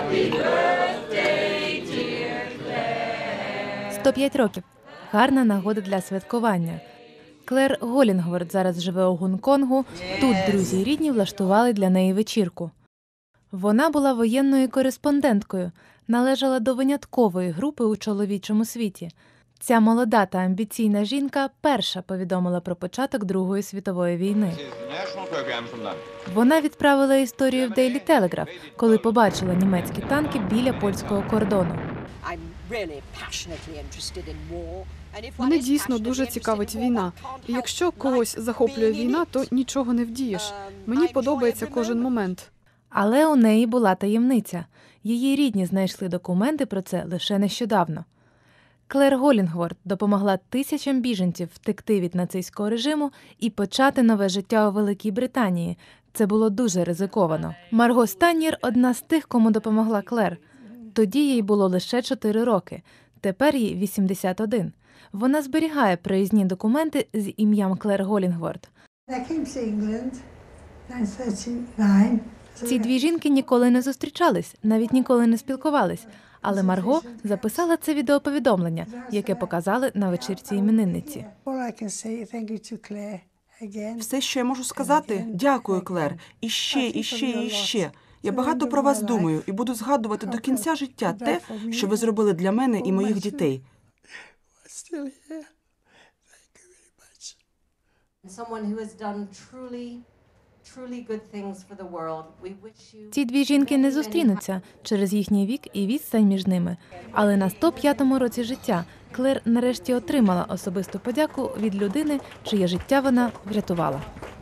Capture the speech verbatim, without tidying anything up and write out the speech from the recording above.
сто п'ять років. Гарна нагода для святкування. Клер Голінгворт зараз живе у Гонконгу. Тут друзі й рідні влаштували для неї вечірку. Вона була воєнною кореспонденткою, належала до виняткової групи у чоловічому світі. Ця молода та амбіційна жінка перша повідомила про початок Другої світової війни. Вона відправила історію в Daily Telegraph, коли побачила німецькі танки біля польського кордону. Мене дійсно дуже цікавить війна. І якщо когось захоплює війна, то нічого не вдієш. Мені подобається кожен момент. Але у неї була таємниця. Її рідні знайшли документи про це лише нещодавно. Клер Голінгворт допомогла тисячам біженців втекти від нацистського режиму і почати нове життя у Великій Британії. Це було дуже ризиковано. Марго Станнєр – одна з тих, кому допомогла Клер. Тоді їй було лише чотири роки, тепер їй вісімдесят один. Вона зберігає проїзні документи з ім'ям Клер Голінгворт. Ці дві жінки ніколи не зустрічались, навіть ніколи не спілкувались. Але Марго записала це відеоповідомлення, яке показали на вечірці іменинниці. Все, що я можу сказати, дякую, Клер. І ще, і ще, і ще. Я багато про вас думаю і буду згадувати до кінця життя те, що ви зробили для мене і моїх дітей. Ці дві жінки не зустрінуться через їхній вік і відстань між ними. Але на сто п'ятому році життя Клер нарешті отримала особисту подяку від людини, чиє життя вона врятувала.